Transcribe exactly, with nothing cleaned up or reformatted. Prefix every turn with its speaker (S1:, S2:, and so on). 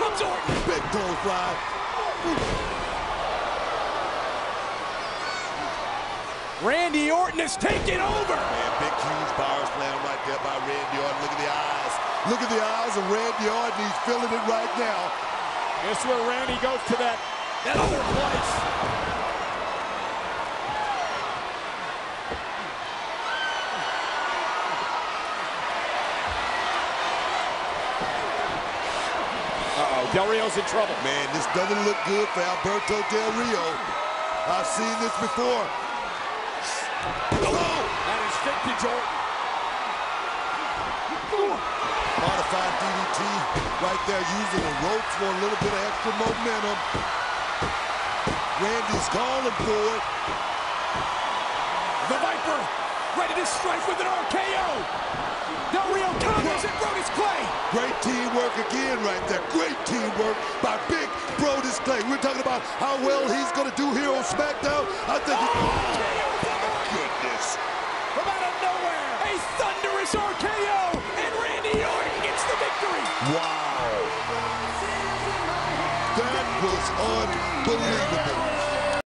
S1: comes Orton.
S2: Big clothesline.
S1: Randy Orton is taking over.
S2: Man, big, huge power slam right there by Randy Orton. Look at the eyes. Look at the eyes of Randy Orton. He's feeling it right now.
S1: This is where Randy goes to that, that other place. Uh-oh, Del Rio's in trouble.
S2: Man, this doesn't look good for Alberto Del Rio. I've seen this before. Oh!
S1: That is vintage Orton.
S2: Modified D D T right there, using the ropes for a little bit of extra momentum. Randy's calling for it.
S1: The Viper, ready to strike with an R K O. Del Rio counters and Brodus Clay.
S2: Great teamwork again right there. Great teamwork by Big Brodus Clay. We're talking about how well he's going to do here on SmackDown. I think it's...
S1: Oh,
S2: my goodness.
S1: From out of nowhere, a thunderous R K O, and Randy Orton gets the victory.
S2: Wow. That was unbelievable.